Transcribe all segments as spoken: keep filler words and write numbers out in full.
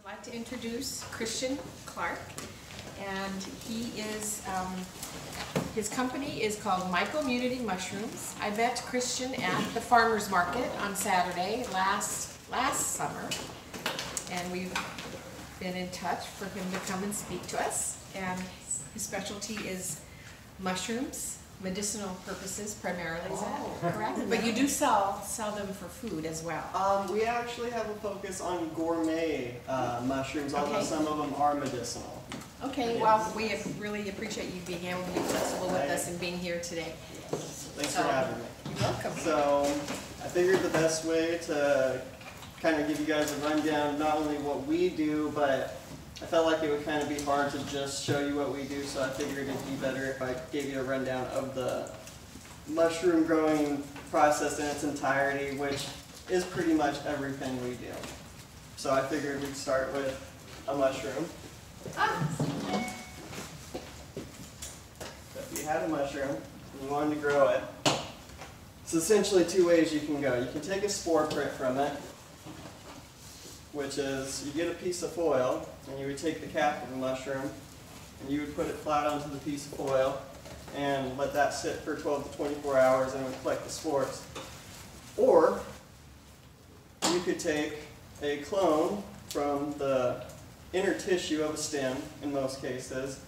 I'd like to introduce Christian Clark, and he is, um, his company is called Mycommunity Mushrooms. I met Christian at the farmer's market on Saturday last, last summer, and we've been in touch for him to come and speak to us. And his specialty is mushrooms, medicinal purposes primarily, is that Oh. correct? But you do sell, sell them for food as well. Um, we actually have a focus on gourmet uh, mushrooms, although Okay. some of them are medicinal. Okay, well, we really appreciate you being able to be flexible with Right. us and being here today. Thanks So, for having me. You're welcome. So I figured the best way to kind of give you guys a rundown, not only what we do, but I felt like it would kind of be hard to just show you what we do, so I figured it'd be better if I gave you a rundown of the mushroom growing process in its entirety, which is pretty much everything we do. So I figured we'd start with a mushroom. So if you had a mushroom and you wanted to grow it, it's essentially two ways you can go. You can take a spore print from it, which is you get a piece of foil and you would take the cap of a mushroom and you would put it flat onto the piece of foil and let that sit for twelve to twenty-four hours and it would collect the spores. Or you could take a clone from the inner tissue of a stem, in most cases.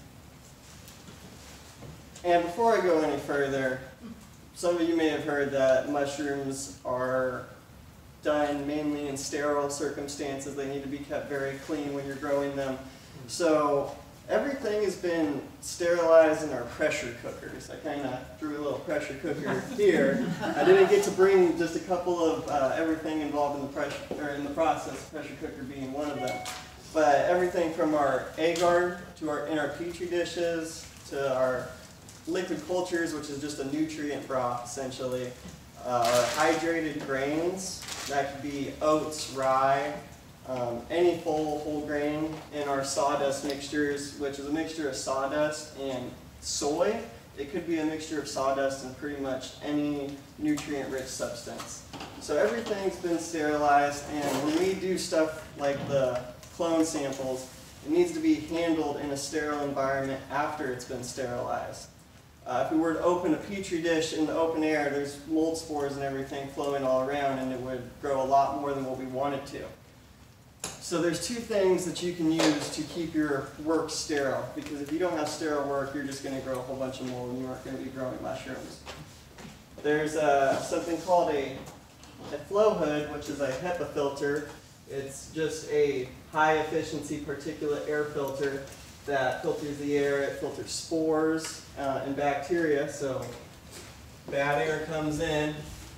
And before I go any further, some of you may have heard that mushrooms are done mainly in sterile circumstances. They need to be kept very clean when you're growing them. So everything has been sterilized in our pressure cookers. I kind of drew a little pressure cooker here. I didn't get to bring just a couple of uh, everything involved in the pressure or in the process, pressure cooker being one of them. But everything from our agar to our in our petri dishes to our liquid cultures, which is just a nutrient broth essentially. Uh, our hydrated grains, that could be oats, rye, um, any full whole grain, and our sawdust mixtures, which is a mixture of sawdust and soy. It could be a mixture of sawdust and pretty much any nutrient-rich substance. So everything's been sterilized, and when we do stuff like the clone samples, it needs to be handled in a sterile environment after it's been sterilized. Uh, if we were to open a petri dish in the open air, there's mold spores and everything flowing all around, and it would grow a lot more than what we want it to. So there's two things that you can use to keep your work sterile, because if you don't have sterile work, you're just going to grow a whole bunch of mold and you aren't going to be growing mushrooms. There's uh, something called a, a flow hood, which is a HEPA filter. It's just a high efficiency particulate air filter that filters the air. It filters spores uh, and bacteria, so bad air comes in,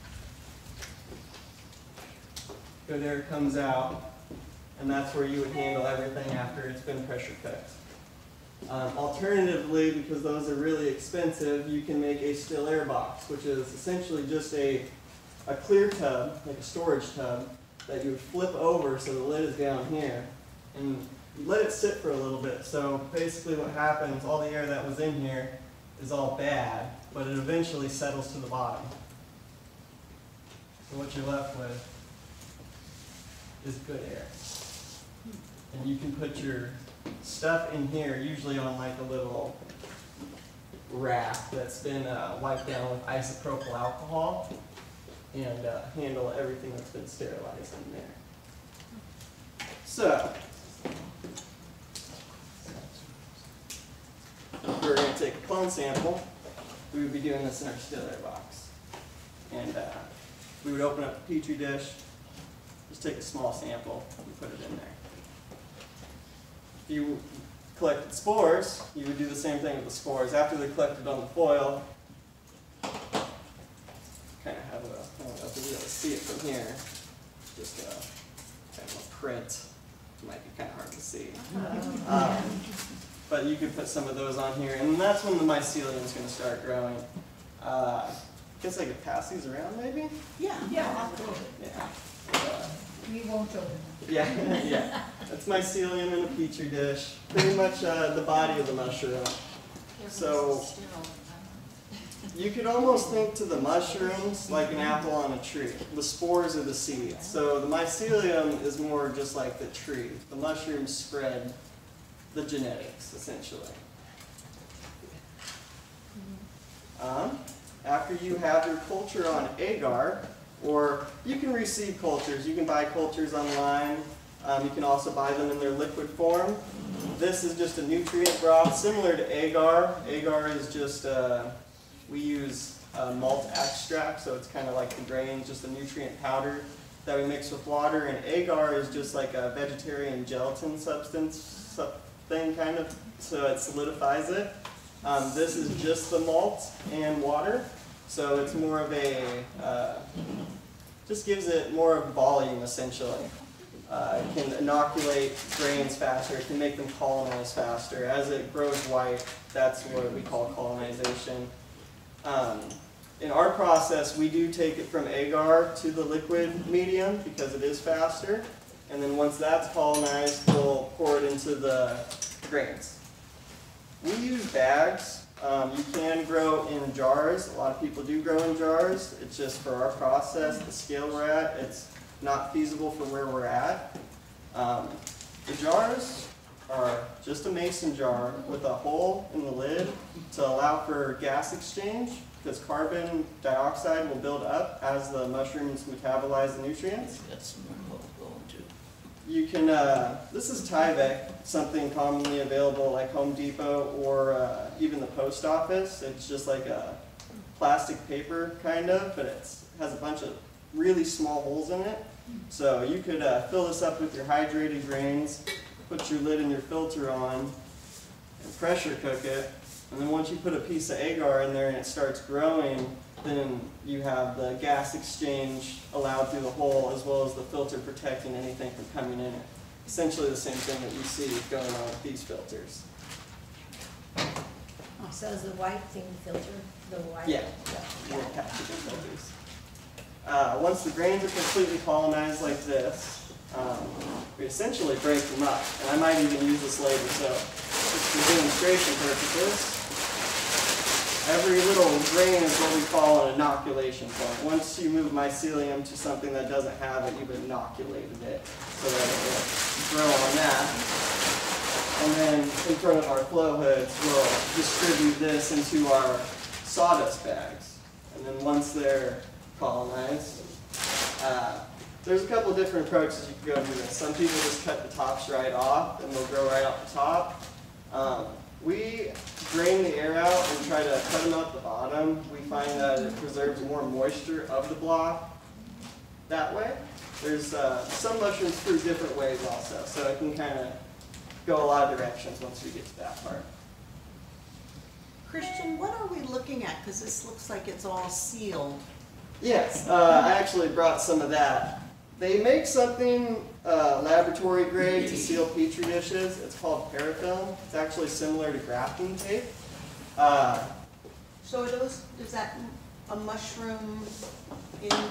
good air comes out, and that's where you would handle everything after it's been pressure cooked. Um, alternatively, because those are really expensive, you can make a still air box, which is essentially just a, a clear tub, like a storage tub, that you would flip over so the lid is down here, and you let it sit for a little bit. So basically what happens, all the air that was in here is all bad, but it eventually settles to the bottom. So what you're left with is good air. And you can put your stuff in here, usually on like a little rack that's been uh, wiped down with isopropyl alcohol, and uh, handle everything that's been sterilized in there. So, if we were going to take a clone sample, we would be doing this in our still air box. And uh, we would open up a petri dish, just take a small sample, and put it in there. If you collected spores, you would do the same thing with the spores. After they're collected on the foil, kind of have a, I don't know if you'll be able to see it from here, just a kind of a print. It might be kind of hard to see. Um, but you could put some of those on here, and that's when the mycelium is going to start growing. Uh, I guess I could pass these around maybe? Yeah, yeah, absolutely. Yeah. Uh, We won't open it. yeah, yeah. That's mycelium in a petri dish. Pretty much uh, the body of the mushroom. So You could almost think to the mushrooms like an apple on a tree. The spores are the seeds. So the mycelium is more just like the tree. The mushrooms spread the genetics, essentially. Um, after you have your culture on agar, or you can receive cultures. You can buy cultures online. Um, you can also buy them in their liquid form. This is just a nutrient broth similar to agar. Agar is just, uh, we use uh, malt extract, so it's kind of like the grains, just a nutrient powder that we mix with water. And agar is just like a vegetarian gelatin substance thing, kind of, so it solidifies it. Um, this is just the malt and water, so it's more of a, uh, just gives it more volume, essentially. Uh, it can inoculate grains faster, it can make them colonize faster. As it grows white, that's what we call colonization. Um, in our process, we do take it from agar to the liquid medium because it is faster. And then once that's colonized, we'll pour it into the grains. We use bags. Um, you can grow in jars. A lot of people do grow in jars. It's just for our process, the scale we're at, it's not feasible for where we're at. Um, the jars are just a mason jar with a hole in the lid to allow for gas exchange, because carbon dioxide will build up as the mushrooms metabolize the nutrients. That's what we're going to. You can, uh, this is Tyvek, something commonly available like Home Depot or uh, even the post office. It's just like a plastic paper kind of, but it has a bunch of really small holes in it. So you could uh, fill this up with your hydrated grains, put your lid and your filter on, and pressure cook it. And then once you put a piece of agar in there and it starts growing, then you have the gas exchange allowed through the hole, as well as the filter protecting anything from coming in it. Essentially the same thing that you see going on with these filters. Oh, so is the white thing filter, the white? Yeah, yeah, more packaging filters. Uh, once the grains are completely colonized like this, um, we essentially break them up. And I might even use this later, so just for demonstration purposes, every little grain is what we call an inoculation point. Once you move mycelium to something that doesn't have it, you've inoculated it so that it will grow on that. And then in front of our flow hoods, we'll distribute this into our sawdust bags. And then once they're colonized, uh, there's a couple of different approaches you can go do this. Some people just cut the tops right off and they'll grow right off the top. Um, we drain the air out and try to cut them out the bottom. We find that it preserves more moisture of the block that way. There's uh, some mushrooms fruit different ways also, so it can kind of go a lot of directions once we get to that part. Christian, what are we looking at? Because this looks like it's all sealed. Yes, uh, I actually brought some of that. They make something uh, laboratory grade to seal petri dishes. It's called parafilm. It's actually similar to grafting tape. Uh, So are those, is that a mushroom in, an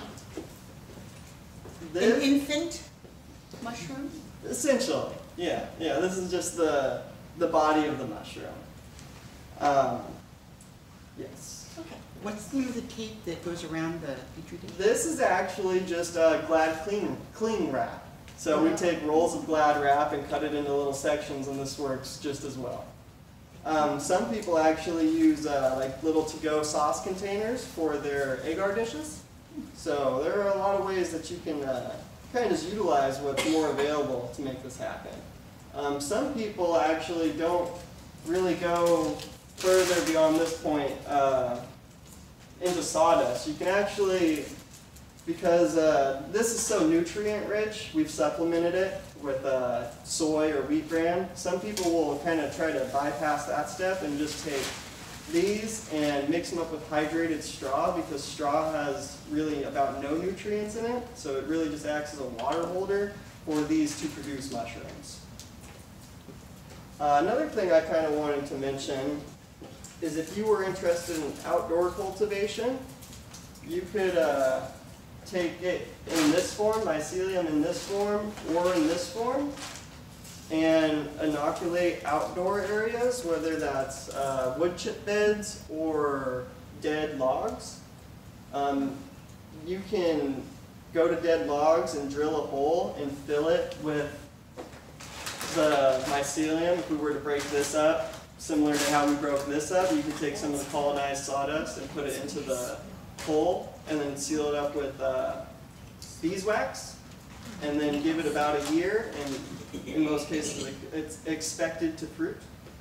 this, infant mushroom? essentially, yeah, yeah. This is just the the body of the mushroom. Um, yes. Okay. What's the name of the tape that goes around the petri dish? This is actually just a Glad cling, cling wrap. So we take rolls of Glad wrap and cut it into little sections, and this works just as well. Um, some people actually use uh, like little to-go sauce containers for their agar dishes. So there are a lot of ways that you can uh, kind of just utilize what's more available to make this happen. Um, some people actually don't really go further beyond this point uh, into sawdust. You can actually, because uh, this is so nutrient rich, we've supplemented it with uh, soy or wheat bran. Some people will kind of try to bypass that step and just take these and mix them up with hydrated straw, because straw has really about no nutrients in it, so it really just acts as a water holder for these to produce mushrooms. Uh, another thing I kind of wanted to mention is if you were interested in outdoor cultivation, you could uh, take it in this form, mycelium in this form, or in this form, and inoculate outdoor areas, whether that's uh, wood chip beds or dead logs. Um, you can go to dead logs and drill a hole and fill it with the mycelium. If we were to break this up, similar to how we broke this up, you could take some of the colonized sawdust and put it into the hole and then seal it up with uh, beeswax and then give it about a year, and in most cases it's expected to fruit.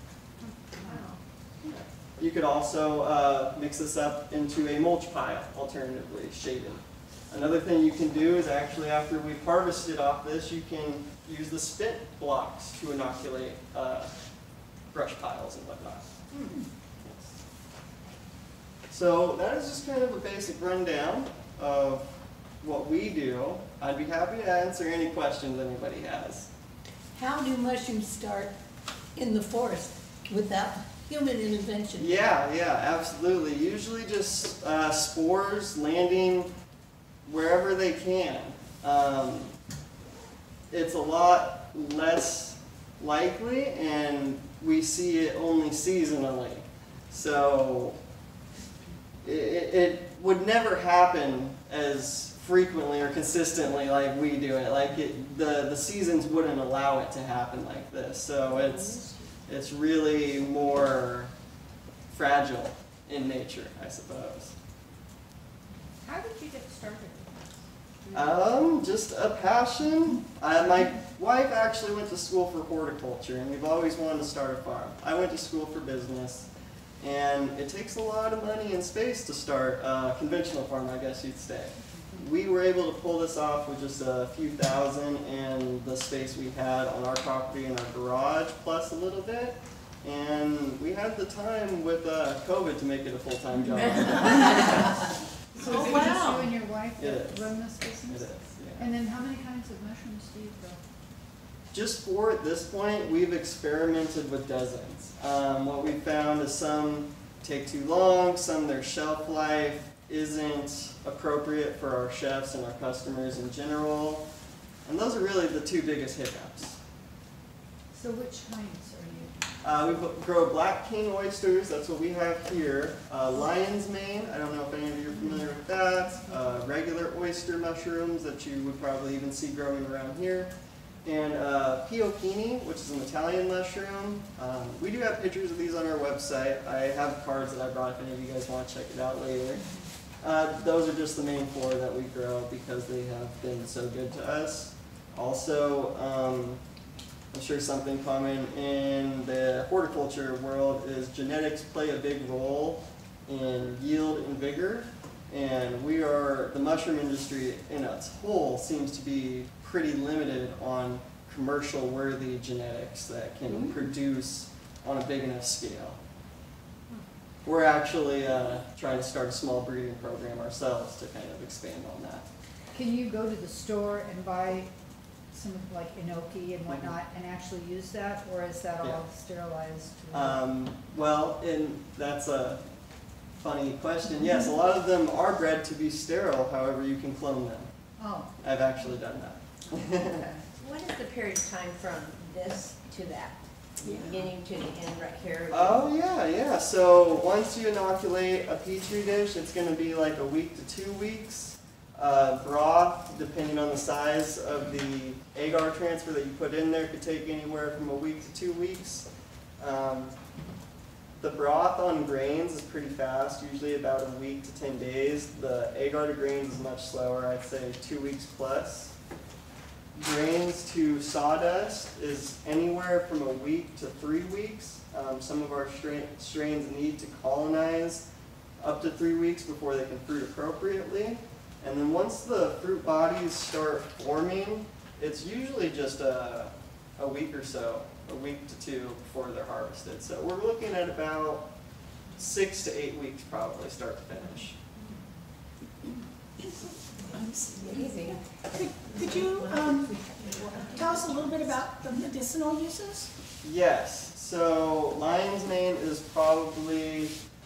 You could also uh, mix this up into a mulch pile, alternatively shaded. Another thing you can do is actually, after we've harvested off this, you can use the spit blocks to inoculate uh, brush piles and whatnot. Mm. So that is just kind of a basic rundown of what we do. I'd be happy to answer any questions anybody has. How do mushrooms start in the forest without human intervention? Yeah, yeah, absolutely. Usually just uh, spores landing wherever they can. Um, it's a lot less likely, and we see it only seasonally. So it, it would never happen as frequently or consistently like we do it. Like it, the the seasons wouldn't allow it to happen like this. So it's it's really more fragile in nature, I suppose. How did you get started? Um, just a passion. I, my wife actually went to school for horticulture, and we've always wanted to start a farm. I went to school for business, and it takes a lot of money and space to start a conventional farm, I guess you'd say. We were able to pull this off with just a few thousand and the space we had on our property in our garage, plus a little bit. And we had the time with uh, COVID to make it a full-time job. So Oh, is it wow. just you and your wife It that is. run this It business? is, yeah. And then how many kinds of mushrooms do you grow? Just for at this point, we've experimented with dozens. Um, what we found is some take too long, some their shelf life isn't appropriate for our chefs and our customers in general. And those are really the two biggest hiccups. So which kinds are you? Uh, we grow black king oysters, that's what we have here. Uh, lion's mane, I don't know if any of you are familiar with that. Uh, regular oyster mushrooms that you would probably even see growing around here. And uh, piocchini, which is an Italian mushroom. Um, we do have pictures of these on our website. I have cards that I brought if any of you guys want to check it out later. Uh, those are just the main four that we grow because they have been so good to us. Also, um, I'm sure something common in the horticulture world is genetics play a big role in yield and vigor. And we are, the mushroom industry in its whole seems to be pretty limited on commercial worthy genetics that can mm-hmm. produce on a big enough scale. We're actually uh, trying to start a small breeding program ourselves to kind of expand on that. Can you go to the store and buy some like enoki and whatnot and actually use that, or is that all Yeah. sterilized? Um, well, and that's a funny question. Yes, a lot of them are bred to be sterile, however you can clone them. Oh. I've actually done that. Okay. What is the period of time from this to that? The beginning to the end right here? Oh yeah, yeah. So once you inoculate a petri dish, it's going to be like a week to two weeks. Uh, broth, depending on the size of the agar transfer that you put in there, could take anywhere from a week to two weeks. Um, the broth on grains is pretty fast, usually about a week to ten days. The agar to grains is much slower, I'd say two weeks plus. Grains to sawdust is anywhere from a week to three weeks. Um, some of our strain, strains need to colonize up to three weeks before they can fruit appropriately. And then once the fruit bodies start forming, it's usually just a, a week or so, a week to two before they're harvested. So we're looking at about six to eight weeks probably start to finish. Amazing. Could, could you um, tell us a little bit about the medicinal uses? Yes, so lion's mane is probably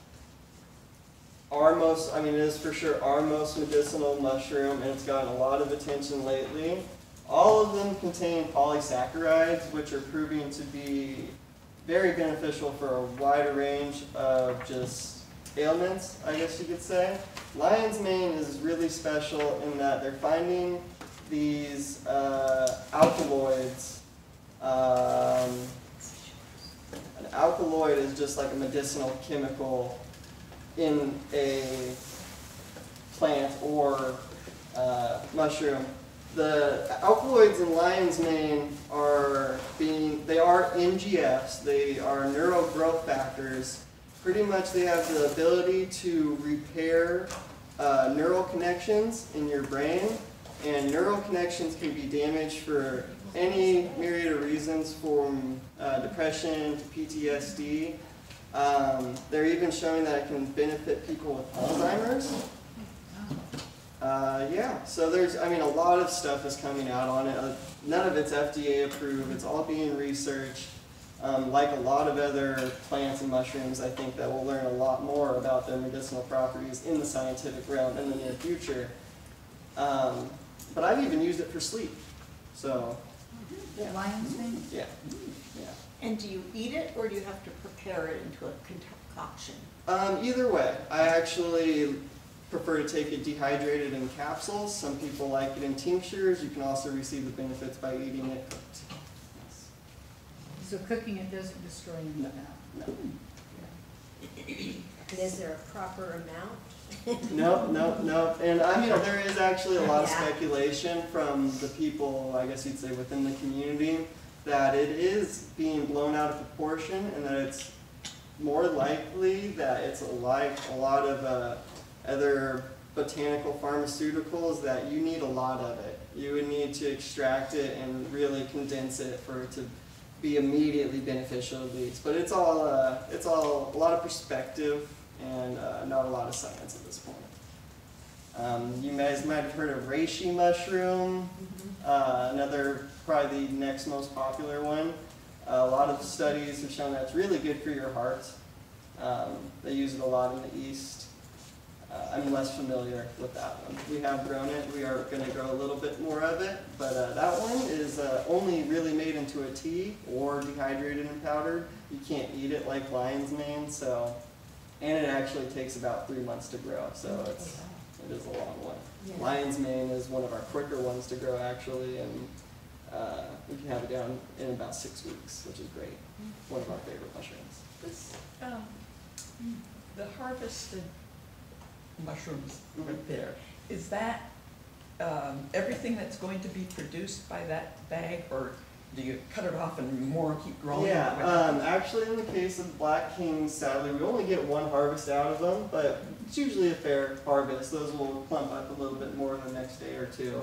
our most, I mean it is for sure our most medicinal mushroom, and it's gotten a lot of attention lately. All of them contain polysaccharides, which are proving to be very beneficial for a wide range of just ailments, I guess you could say. Lion's mane is really special in that they're finding these uh, alkaloids. Um, an alkaloid is just like a medicinal chemical in a plant or uh, mushroom. The alkaloids in lion's mane are being, they are N G Fs, they are neural growth factors. Pretty much they have the ability to repair uh, neural connections in your brain, and neural connections can be damaged for any myriad of reasons, from uh, depression to P T S D. Um, they're even showing that it can benefit people with Alzheimer's. Uh, yeah, so there's, I mean, a lot of stuff is coming out on it. Uh, none of it's F D A approved. It's all being researched. Um, like a lot of other plants and mushrooms, I think that we'll learn a lot more about their medicinal properties in the scientific realm in the near future. Um, but I've even used it for sleep. So, yeah. Lion's mane? Yeah. Yeah. And do you eat it, or do you have to prepare it into a concoction? Um, either way, I actually prefer to take it dehydrated in capsules. Some people like it in tinctures. You can also receive the benefits by eating it cooked. Yes. So cooking it doesn't destroy any of that? No. And is there a proper amount? No, no, no. And I mean, there is actually a lot of Yeah. speculation from the people, I guess you'd say, within the community, that it is being blown out of proportion, and that it's more likely that it's like a lot of uh, other botanical pharmaceuticals, that you need a lot of it. You would need to extract it and really condense it for it to be immediately beneficial to these. But it's all uh, it's all a lot of perspective and uh, not a lot of science at this point. Um, you guys might have heard of reishi mushroom, uh, another probably the next most popular one. Uh, a lot of studies have shown that it's really good for your heart. Um, they use it a lot in the East. Uh, I'm less familiar with that one. We have grown it. We are going to grow a little bit more of it, but uh, that one is uh, only really made into a tea or dehydrated and powdered. You can't eat it like lion's mane, so, and it actually takes about three months to grow, so it's it is a long one. Yeah. Lion's mane is one of our quicker ones to grow, actually, and uh, we can have it down in about six weeks, which is great. One of our favorite mushrooms. This, um, the harvested mushrooms Mhm. right there, is that um, everything that's going to be produced by that bag, or do you cut it off and more keep growing? Yeah, um, actually in the case of Black Kings, sadly, we only get one harvest out of them, but it's usually a fair harvest. Those will plump up a little bit more the next day or two.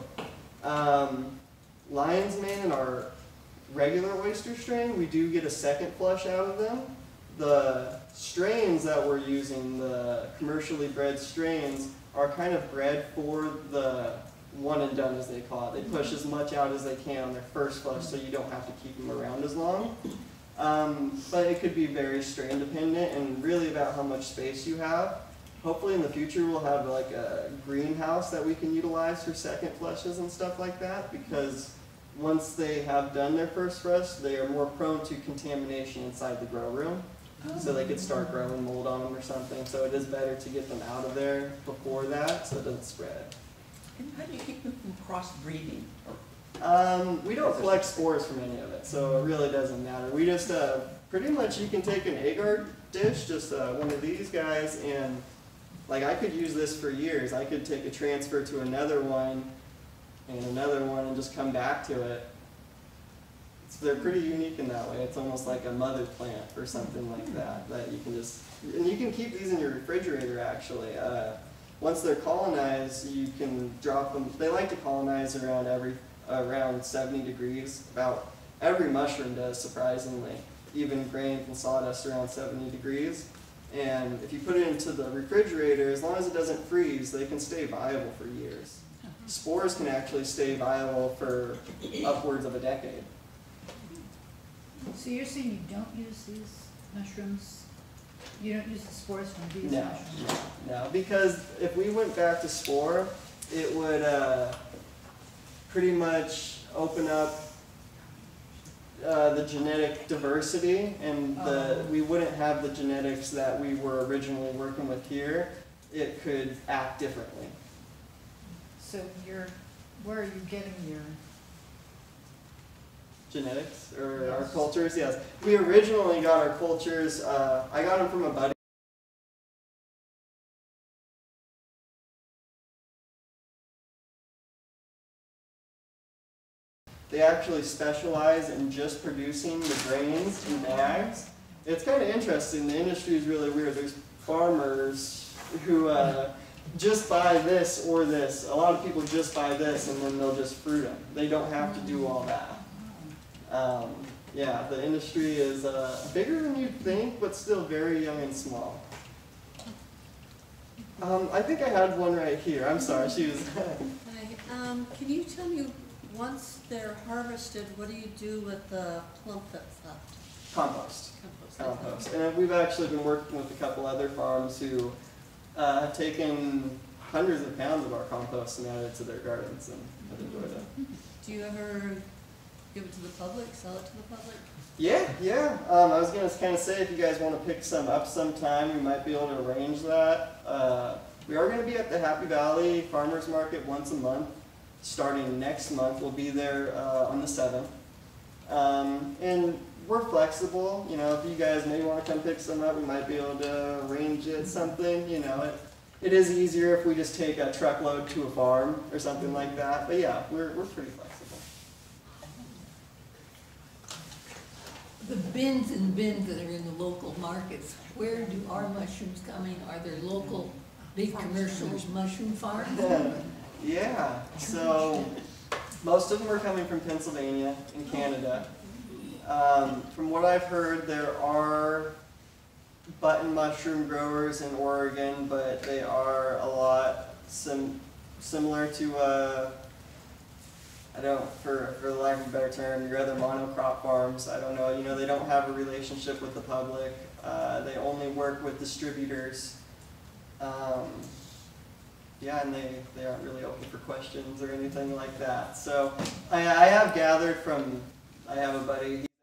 Um, Lion's mane and our regular oyster strain, we do get a second flush out of them. The strains that we're using, the commercially bred strains, are kind of bred for the one and done, as they call it. They push as much out as they can on their first flush, so you don't have to keep them around as long. Um, but it could be very strain dependent and really about how much space you have. Hopefully in the future we'll have like a greenhouse that we can utilize for second flushes and stuff like that, because once they have done their first flush, they are more prone to contamination inside the grow room. So they could start growing mold on them or something. So it is better to get them out of there before that, so it doesn't spread. And how do you keep them from crossbreeding? Or Um, we don't collect spores from any of it, so it really doesn't matter. We just, uh, pretty much you can take an agar dish, just uh, one of these guys, and like I could use this for years. I could take a transfer to another one and another one and just come back to it. It's, they're pretty unique in that way. It's almost like a mother plant or something like that, that you can just, and you can keep these in your refrigerator actually. Uh, once they're colonized, you can drop them. They like to colonize around every, around seventy degrees. About every mushroom does, surprisingly. Even grains and sawdust around seventy degrees. And if you put it into the refrigerator, as long as it doesn't freeze, they can stay viable for years. Spores can actually stay viable for upwards of a decade. So you're saying you don't use these mushrooms? You don't use the spores from these No, mushrooms? no, because if we went back to spore, it would uh, pretty much open up, uh, the genetic diversity, and the Oh. we wouldn't have the genetics that we were originally working with here. It could act differently. So you're, where are you getting your, Genetics or our Yes. cultures, yes. We originally got our cultures. Uh, I got them from a buddy. They actually specialize in just producing the grains in bags. It's kind of interesting. The industry is really weird. There's farmers who uh, just buy this or this. A lot of people just buy this and then they'll just fruit them. They don't have to do all that. Um, yeah, the industry is uh, bigger than you'd think, but still very young and small. Um, I think I had one right here. I'm sorry, she was. Hi, um, can you tell me, once they're harvested, what do you do with the plump that's left? Compost. Compost. Compost. And we've actually been working with a couple other farms who uh, have taken hundreds of pounds of our compost and added it to their gardens and have enjoyed it. Do you ever give it to the public, sell it to the public? Yeah, yeah. Um, I was going to kind of say if you guys want to pick some up sometime, we might be able to arrange that. Uh, we are going to be at the Happy Valley Farmers Market once a month. Starting next month, we'll be there uh, on the seventh. Um, and we're flexible. You know, if you guys maybe want to come pick some up, we might be able to arrange it something. You know, it, it is easier if we just take a truckload to a farm or something like that. But yeah, we're, we're pretty flexible. The bins and bins that are in the local markets, where do our mushrooms coming? Are there local big commercial mushroom farms? Yeah, so most of them are coming from Pennsylvania and Canada. Um, from what I've heard, there are button mushroom growers in Oregon, but they are a lot sim similar to, uh, I don't, for, for lack of a better term, your other monocrop farms. I don't know, you know, they don't have a relationship with the public. Uh, they only work with distributors. Um, Yeah, and they, they aren't really open for questions or anything like that. So I, I have gathered from, I have a buddy, he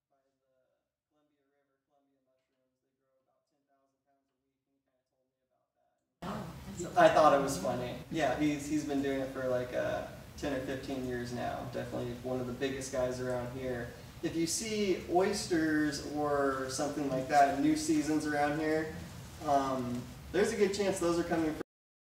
I thought it was funny. Yeah, he's, he's been doing it for like uh, ten or fifteen years now. Definitely one of the biggest guys around here. If you see oysters or something like that in new seasons around here, um, there's a good chance those are coming from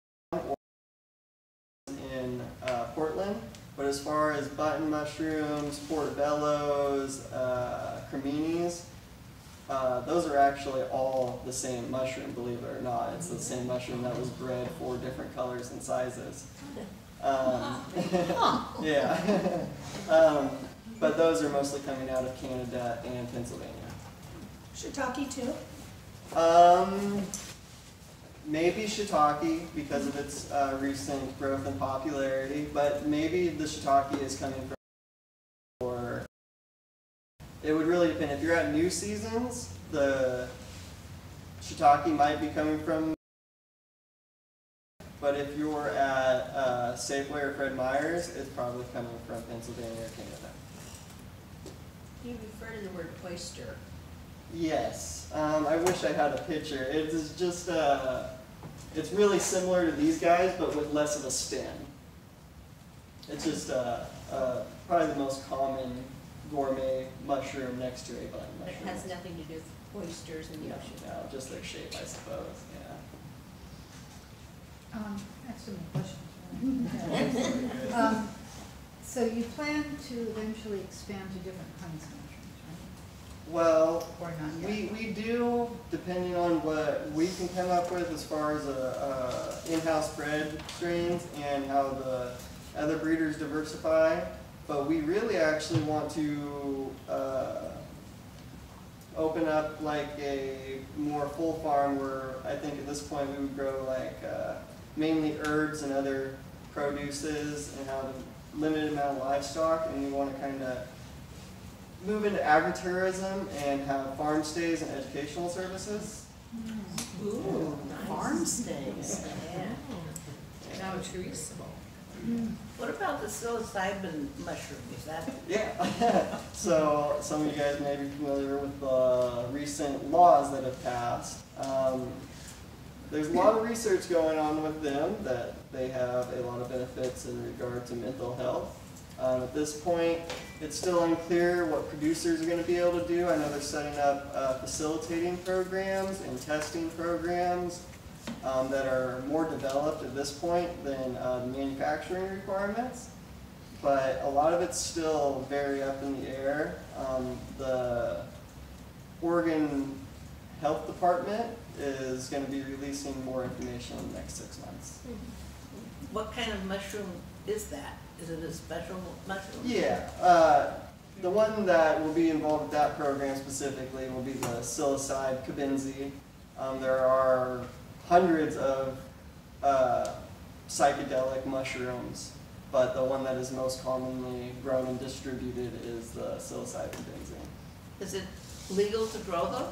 Portland, but as far as button mushrooms, portobellos, uh, creminis, uh, those are actually all the same mushroom, believe it or not. It's the same mushroom that was bred for different colors and sizes. Um, yeah. um, but those are mostly coming out of Canada and Pennsylvania. Shiitake too? Um, Maybe shiitake because of its uh, recent growth and popularity, but maybe the shiitake is coming from, or it would really depend. If you're at new seasons, the shiitake might be coming from, but if you're at uh, Safeway or Fred Meyer's, it's probably coming from Pennsylvania or Canada. You refer to the word oyster. Yes, um, I wish I had a picture. It is just, uh, it's really similar to these guys, but with less of a stem. It's just uh, uh, probably the most common gourmet mushroom next to a button But it mushroom. has nothing to do with oysters in the No, ocean. no, just their shape, I suppose. Yeah. um, I have some questions. Um, so you plan to eventually expand to different kinds of mushrooms, Well, right? Or not yet? we, we do, depending on what we can come up with as far as a, a in-house bred strains and how the other breeders diversify. But we really actually want to uh, open up like a more full farm where I think at this point we would grow like uh, mainly herbs and other produces and have a limited amount of livestock, and we want to kind of move into agritourism and have farm stays and educational services. Ooh, farm stays. Yeah. Now, Teresa. What about the psilocybin mushroom, is that? Yeah. So some of you guys may be familiar with the recent laws that have passed. Um, there's a lot of research going on with them that they have a lot of benefits in regard to mental health. Um, at this point, it's still unclear what producers are going to be able to do. I know they're setting up uh, facilitating programs and testing programs um, that are more developed at this point than uh, the manufacturing requirements. But a lot of it's still very up in the air. Um, the Oregon Health Department is going to be releasing more information in the next six months. What kind of mushroom is that? Is it a special mushroom? Yeah, uh, the one that will be involved with that program specifically will be the psilocybe cabenzi. Um, there are hundreds of uh, psychedelic mushrooms, but the one that is most commonly grown and distributed is the psilocybe cabenzi. Is it legal to grow those?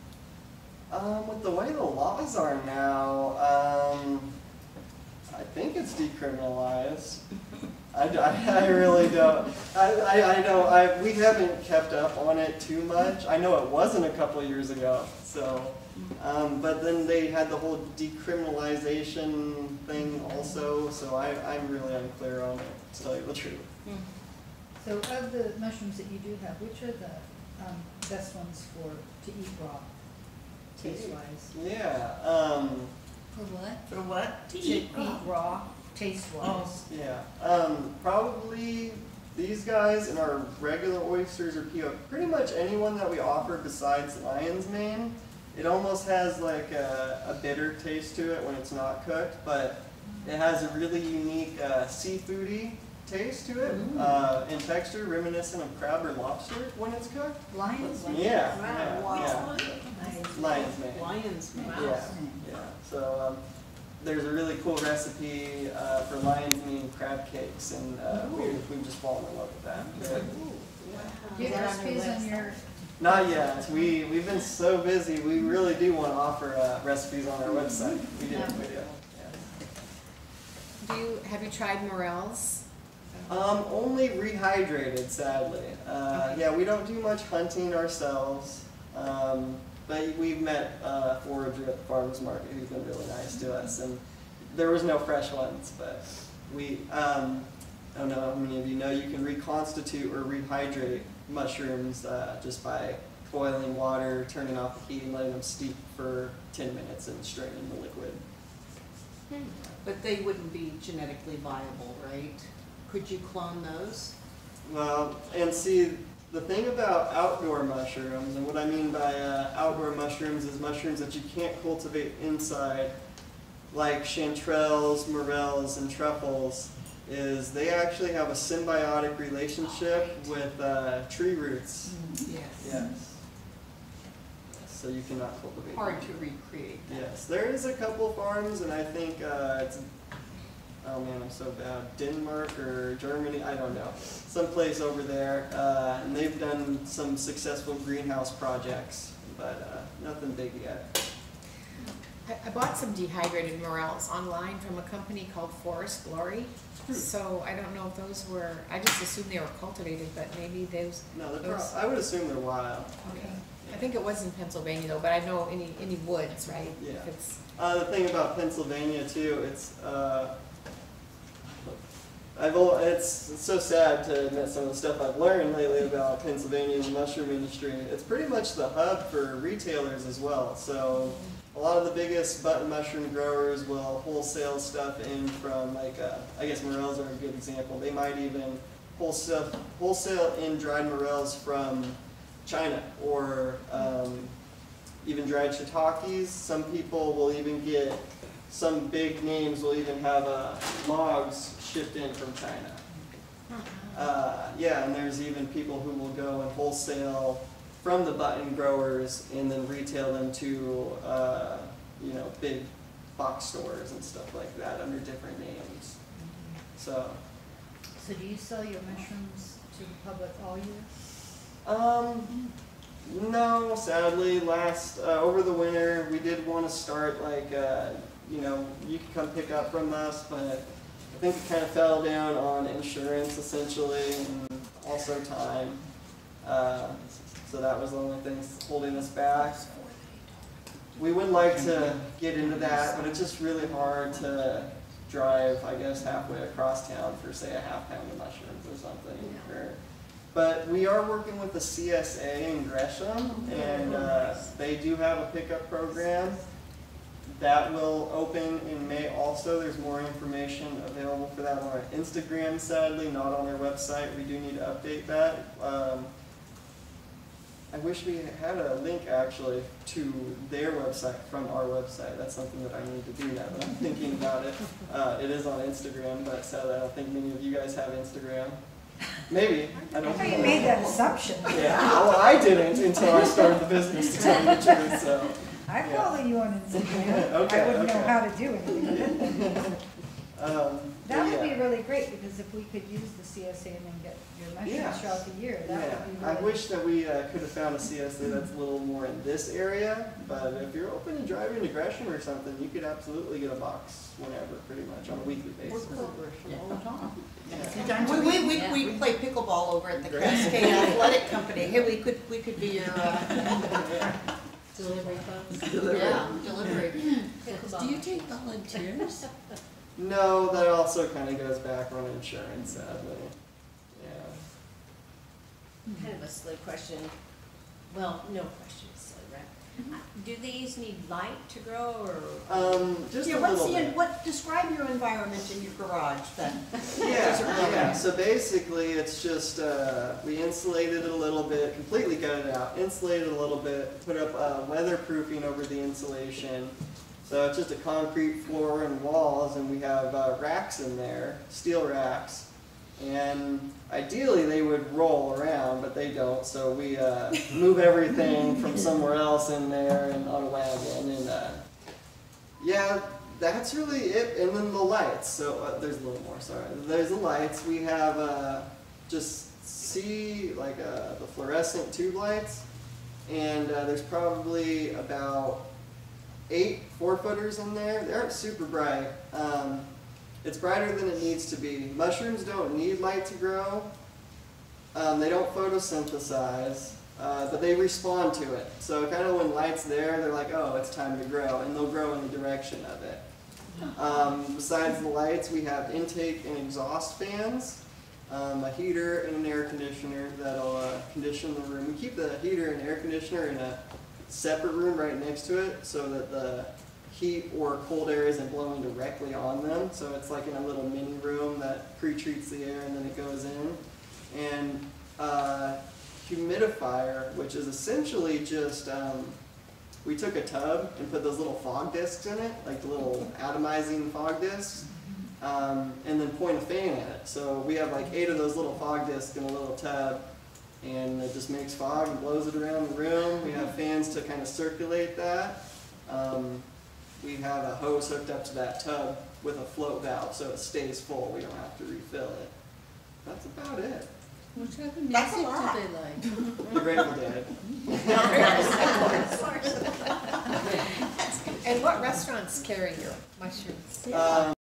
Um, with the way the laws are now, um, I think it's decriminalized. I, I, I really don't. I, I, I know I, we haven't kept up on it too much. I know it wasn't a couple of years ago. So, um, but then they had the whole decriminalization thing also. So I, I'm really unclear on it, to tell you the truth. So of the mushrooms that you do have, which are the um, best ones for, to eat raw, taste-wise? Yeah. Um, For what? For what? To eat raw, taste-wise. Yeah, um, probably these guys and our regular oysters or P O, pretty much anyone that we offer besides lion's mane, it almost has like a, a bitter taste to it when it's not cooked, but it has a really unique uh, seafoody taste to it, uh, in texture, reminiscent of crab or lobster when it's cooked. Lion's mane? Yeah, Wow. yeah, yeah. Lion's mane. Lion's mane. Yeah, yeah. So um, there's a really cool recipe uh, for lion's mane crab cakes, and uh, we, we've just fallen in love with that. Yeah. Do you have recipes on your, Not yet. We we've been so busy. We really do want to offer uh, recipes on our website. We do. We do. Do you, have you tried morels? Yeah. Um, only rehydrated, sadly. Uh, Okay. yeah, we don't do much hunting ourselves. Um, But we've met uh, a forager at the farmer's market who's been really nice to us, and there was no fresh ones, but we, um, I don't know how many of you know, you can reconstitute or rehydrate mushrooms uh, just by boiling water, turning off the heat, and letting them steep for ten minutes and straining the liquid. But they wouldn't be genetically viable, right? Could you clone those? Well, and see, the thing about outdoor mushrooms, and what I mean by uh, outdoor mushrooms is mushrooms that you can't cultivate inside, like chanterelles, morels, and truffles, is they actually have a symbiotic relationship with uh, tree roots. Yes. Yes. So you cannot cultivate Hard them. to recreate that. Yes, there is a couple farms, and I think uh, it's, oh man, I'm so bad, Denmark or Germany, I don't know, someplace over there, uh, and they've done some successful greenhouse projects, but uh, nothing big yet. I, I bought some dehydrated morels online from a company called Forest Glory. So I don't know if those were, I just assumed they were cultivated, but maybe those, No, they're Those- pro- I would assume they're wild. okay. I think it was in Pennsylvania though, but I know any, any woods, right? Yeah. If it's, Uh, the thing about Pennsylvania too, it's, uh, I've, al- it's, it's so sad to admit some of the stuff I've learned lately about Pennsylvania and the mushroom industry. It's pretty much the hub for retailers as well. So a lot of the biggest button mushroom growers will wholesale stuff in from, like, uh, I guess morels are a good example. They might even wholesale, wholesale in dried morels from China, or um, even dried shiitakes. Some people will even get, some big names will even have uh, logs shipped in from China. Uh, yeah, and there's even people who will go and wholesale from the button growers and then retail them to, uh, you know, big box stores and stuff like that under different names. So, so do you sell your mushrooms to the public all year? um, no, sadly, last, uh, over the winter, we did want to start like, uh, you know, you could come pick up from us, but think it kind of fell down on insurance essentially, and also time. Uh, so that was the only thing holding us back. We would like to get into that, but it's just really hard to drive, I guess, halfway across town for, say, a half pound of mushrooms or something. Or, but we are working with the C S A in Gresham, and uh, they do have a pickup program. That will open in May also. There's more information available for that on our Instagram, sadly, not on our website. We do need to update that. Um, I wish we had a link actually to their website from our website. That's something that I need to do now that I'm thinking about it. Uh, it is on Instagram, but sadly I don't think many of you guys have Instagram. Maybe. I don't I thought you know. made that assumption. Yeah, well I didn't until I started the business, to tell you the truth, so. I Yeah. follow you on Instagram. Okay, I wouldn't know okay. how to do anything with it. Um, That would yeah. be really great, because if we could use the C S A and then get your Yeah. mushrooms throughout the year, that Yeah, would be I really. wish that we uh, could have found a C S A that's a little more in this area, but if you're open to driving to Gresham or something, you could absolutely get a box whenever, pretty much, on a weekly basis. Yeah. We, we, we, we play pickleball over at the Cascade Athletic Company. Hey, we could, we could be your, uh, Delivery folks? yeah, delivery. Do you take volunteers? No, that also kind of goes back on insurance, sadly. Yeah. Kind of a silly question. Well, no question is silly, right? Uh, Do these need light to grow or? Um, just Yeah, a what's little the, bit. what, describe your environment in your garage then. Yeah, yeah, so basically it's just, uh, we insulated it a little bit, completely gutted it out, insulated it a little bit, put up uh, weatherproofing over the insulation. So it's just a concrete floor and walls, and we have uh, racks in there, steel racks. And ideally they would roll around, but they don't, so we uh, move everything from somewhere else in there and on a wagon. And uh, yeah, that's really it. And then the lights, so uh, there's a little more, sorry. There's the lights. We have uh, just see like uh, the fluorescent tube lights, and uh, there's probably about eight four footers in there. They aren't super bright. Um, it's brighter than it needs to be. Mushrooms don't need light to grow. Um, they don't photosynthesize, uh, but they respond to it. So kind of when light's there, they're like, oh, it's time to grow, and they'll grow in the direction of it. Um, besides the lights, we have intake and exhaust fans, um, a heater and an air conditioner that'll uh, condition the room. We keep the heater and air conditioner in a separate room right next to it so that the heat or cold air isn't blowing directly on them. So it's like in a little mini room that pre-treats the air and then it goes in. And uh, humidifier, which is essentially just, um, we took a tub and put those little fog discs in it, like the little atomizing fog discs, um, and then point a fan at it. So we have like eight of those little fog discs in a little tub, and it just makes fog and blows it around the room. We have fans to kind of circulate that. Um, we have a hose hooked up to that tub with a float valve so it stays full. We don't have to refill it. That's about it. What type of That's a music lot. do they like? The Grateful Dead. And what restaurants carry your mushrooms? Um,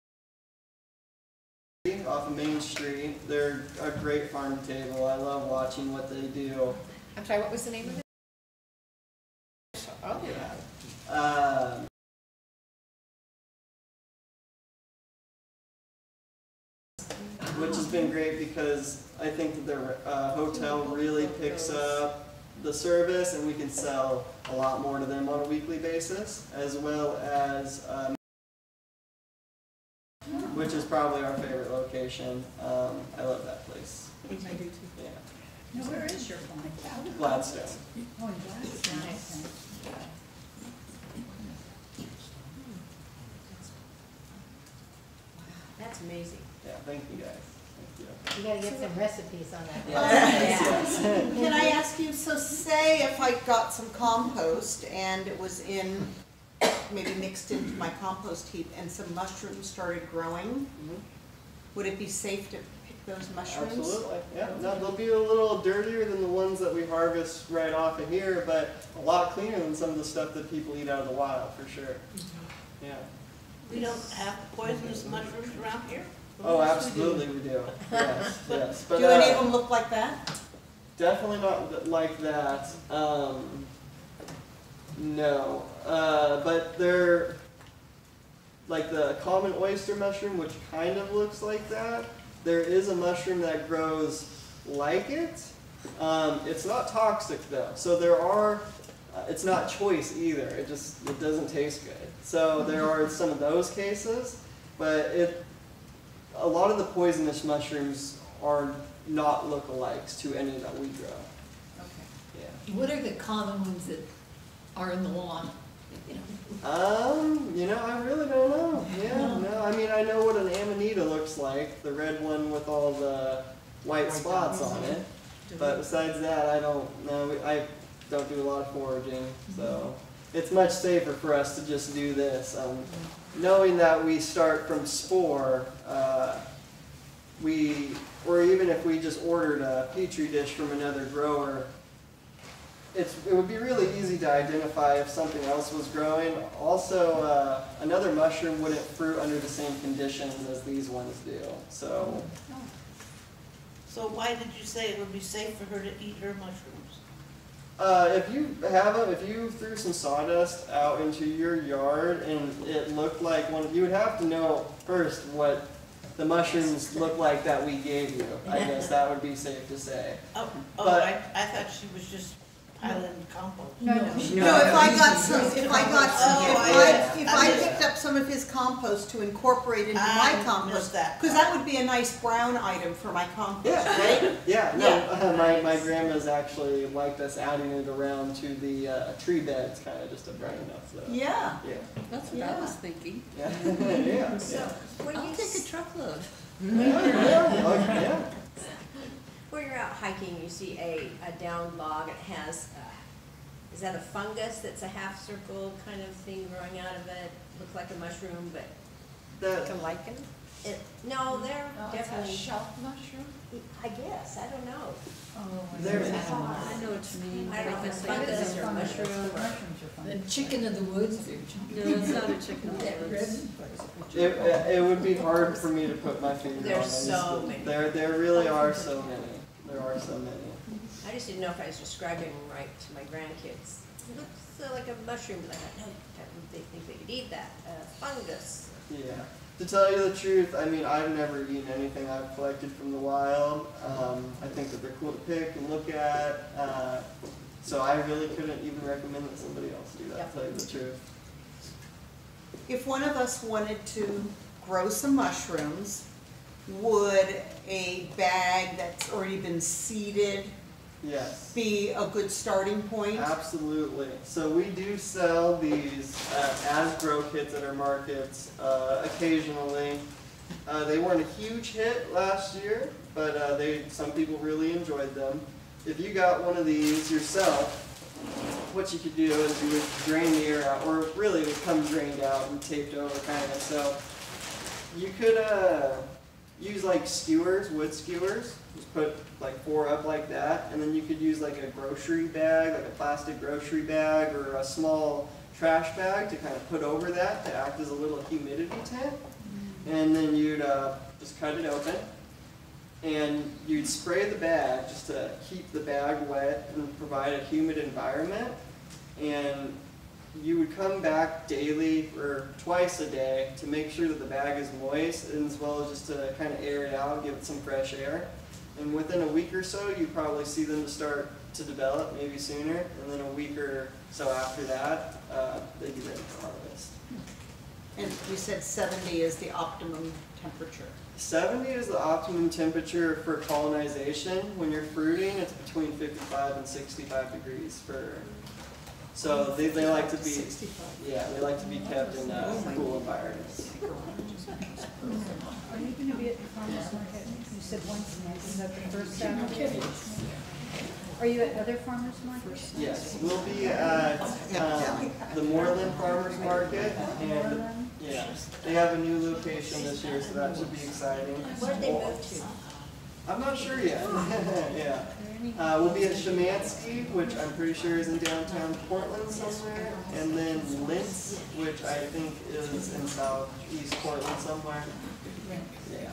off of Main Street. They're a great farm to table. I love watching what they do. I'm sorry, what was the name of it? Oh, Yeah. Um, which has been great because I think that their uh, hotel really picks up the service, and we can sell a lot more to them on a weekly basis, as well as, um, which is probably our favorite location. Um, I love that place. I do too. Yeah. Now, where is your farm? Gladstone. Oh, in Gladstone. Nice. Okay. That's amazing. Yeah, thank you guys. Thank you. You gotta get some recipes on that. Yes, yes. Can I ask you, so say if I got some compost and it was in, maybe mixed into my compost heap and some mushrooms started growing, Mhm. would it be safe to pick those mushrooms? Absolutely, yeah. No, they'll be a little dirtier than the ones that we harvest right off of here, but a lot cleaner than some of the stuff that people eat out of the wild, for sure. Yeah. We don't have poisonous mushrooms around here? Oh, absolutely we do. Yes, yes. But, Do any of uh, them look like that? definitely not th- like that. Um, no. Uh, but they're like the common oyster mushroom, which kind of looks like that. There is a mushroom that grows like it. Um, it's not toxic though. So there are, uh, it's not choice either. It just, it doesn't taste good. So there are some of those cases, but it, a lot of the poisonous mushrooms are not lookalikes to any that we grow. Okay. Yeah. What are the common ones that are in the lawn? You know, Um, you know, I really don't know. Yeah, no, I mean, I know what an amanita looks like, the red one with all the white spots on it. But besides that, I don't know. We- I don't do a lot of foraging, so it's much safer for us to just do this. Um, knowing that we start from spore, uh, we, or even if we just ordered a petri dish from another grower, it's, it would be really easy to identify if something else was growing. Also, uh, another mushroom wouldn't fruit under the same conditions as these ones do. So, So why did you say it would be safe for her to eat her mushrooms? uh, if you have them, if you threw some sawdust out into your yard and it looked like one, you would have to know first what the mushrooms look like that we gave you. I guess that would be safe to say. Oh, oh, But- I, I thought she was just piling compost. No, no. No, if I got some, if I got some, Oh, if I- I, if I I missed picked up some of his compost to incorporate into I my missed compost, that because that would be a nice brown item for my compost, Yeah, right? yeah, no, Yeah. uh, my, my grandma's actually liked us adding it around to the uh, tree beds, kind of just to brighten up the. Yeah. Yeah, That's what I was thinking. yeah, yeah. So, when I'll you, take a s- truckload. Yeah, yeah, oh, yeah. when you're out hiking, you see a, a down log, it has, uh, is that a fungus that's a half circle kind of thing growing out of it? Looks like a mushroom, but That, To lichen? it, no, they're No, it's a definitely, shelf mushroom? I guess, I don't know. Oh, I There know it that is. one. I know what you mean. I don't know if it's It's fungus It is or fungus. mushroom or- Mushrooms are the fungus. chicken of the woods, or No, it's not a chicken. that It's- it, it it would be hard for me to put my finger on. There's it. so many. There, there really are so many. There are so many. I just didn't know if I was describing them right to my grandkids. It looks uh, like a mushroom, but I thought, no, they think they could eat that, uh, fungus. Yeah. To tell you the truth, I mean, I've never eaten anything I've collected from the wild. Um, I think that they're cool to pick and look at. Uh, so I really couldn't even recommend that somebody else do that, Yep. to tell you the truth. If one of us wanted to grow some mushrooms, would a bag that's already been seeded Yes. be a good starting point? Absolutely. So we do sell these uh, as grow kits at our markets uh, occasionally. Uh, they weren't a huge hit last year, but uh, they some people really enjoyed them. If you got one of these yourself, what you could do is you would drain the air out, or really it would come drained out and taped over kind of. So you could uh, use like skewers, wood skewers. Just put like four up like that, and then you could use like a grocery bag, like a plastic grocery bag, or a small trash bag to kind of put over that to act as a little humidity tent. And then you'd uh, just cut it open, and you'd spray the bag just to keep the bag wet and provide a humid environment. And you would come back daily or twice a day to make sure that the bag is moist, as well as just to kind of air it out, give it some fresh air. And within a week or so, you'd probably see them start to develop, maybe sooner. And then a week or so after that, uh, they'd be ready for harvest. And you said seventy is the optimum temperature. seventy is the optimum temperature for colonization. When you're fruiting, it's between fifty-five and sixty-five degrees for. So they, they like to be, yeah, they like to be kept in uh, cool environments. Are you gonna be at the farmer's market? You said once a month, is that the first Saturday? Are you at other farmers markets? Yes, we'll be at um, the Moreland Farmers Market, and yeah, they have a new location this year, so that should be exciting. Where did they move to? I'm not sure yet. Yeah. we? Uh, we'll be at Shemansky, which I'm pretty sure is in downtown Portland somewhere, and then Lintz, which I think is in southeast Portland somewhere. Yeah.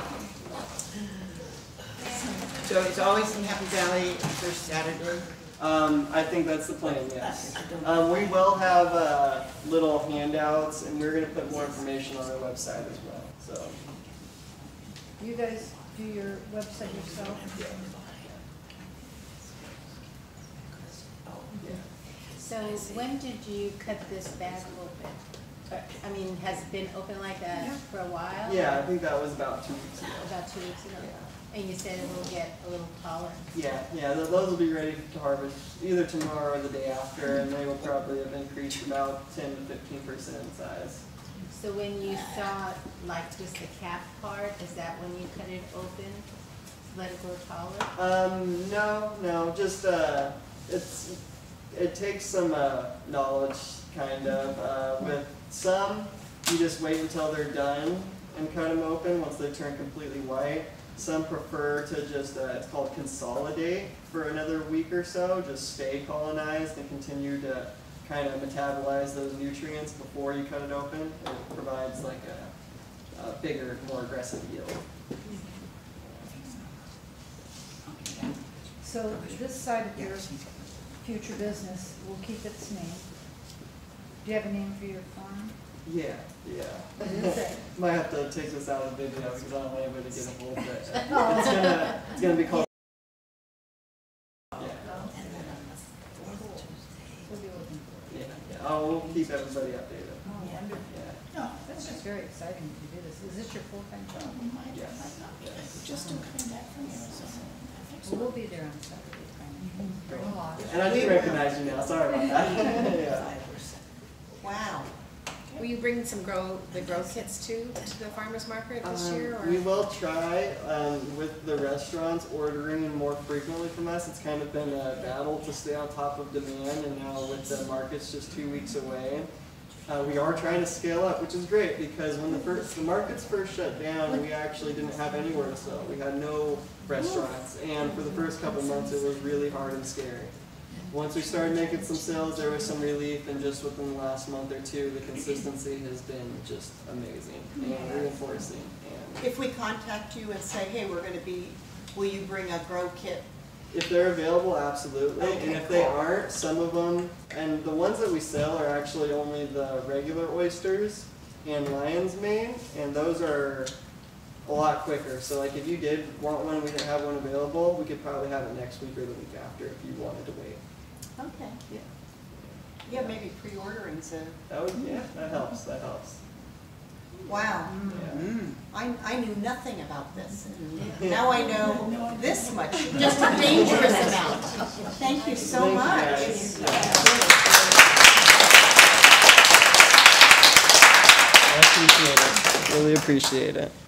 So it's always in Happy Valley, first Saturday? Um, I think that's the plan, yes. Um, we will have uh, little handouts, and we're going to put more information on our website as well. So. You guys do your website yourself? So when did you cut this bag open? Uh, I mean, has it been open like that for a while? Yeah, I think that was about two weeks ago. About two weeks ago? Yeah. And you said it will get a little taller? Yeah, yeah, th those will be ready to harvest either tomorrow or the day after, and they will probably have increased about ten to fifteen percent in size. So when you saw like just the cap part, is that when you cut it open, let it grow taller? Um, no, no, just, uh, it's, it takes some, uh, knowledge, kind of, uh, with some, you just wait until they're done and cut them open once they turn completely white. Some prefer to just, uh, it's called consolidate for another week or so, just stay colonized and continue to kind of metabolize those nutrients before you cut it open. It provides like a, a bigger, more aggressive yield. So this side of your future business will keep its name. Do you have a name for your farm? Yeah, yeah. What is it? Might have to take this out of the video because I don't want anybody to get a hold of it. Oh. It's gonna, it's gonna be called. Yeah, We'll be looking for it. yeah, yeah. Oh, we'll keep everybody updated. Oh, wonderful. Yeah. No, That's just very exciting to do this. Is this your full-time job? Yes. Yes. just don't come back from Arizona. Well, we'll be there on Saturday, kind of. Bring a lot. And I do recognize you now. Sorry about that. Yeah. Wow. Will you bring some grow, the grow kits too, to the farmer's market this Um, year, or? We will try, um, with the restaurants ordering more frequently from us. It's kind of been a battle to stay on top of demand, and now with the markets just two weeks away, uh, we are trying to scale up, which is great because when the first, the markets first shut down, we actually didn't have anywhere to sell. We had no restaurants, and for the first couple months, it was really hard and scary. Once we started making some sales, there was some relief, and just within the last month or two, the consistency has been just amazing and reinforcing. And If we contact you and say, hey, we're gonna be, will you bring a grow kit? if they're available, absolutely. And Okay, if they cool. aren't, some of them, and the ones that we sell are actually only the regular oysters and lion's mane, and those are a lot quicker. So like if you did want one, we didn't have one available, we could probably have it next week or the week after if you wanted to wait. Okay. Yeah. Yeah, maybe pre-ordering, so, That would, yeah, that helps, that helps. wow. Yeah. Mm. I, I knew nothing about this. Yeah. Now I know this much, just a dangerous amount. Thank you so Thank you, much. guys. I appreciate it. Really appreciate it.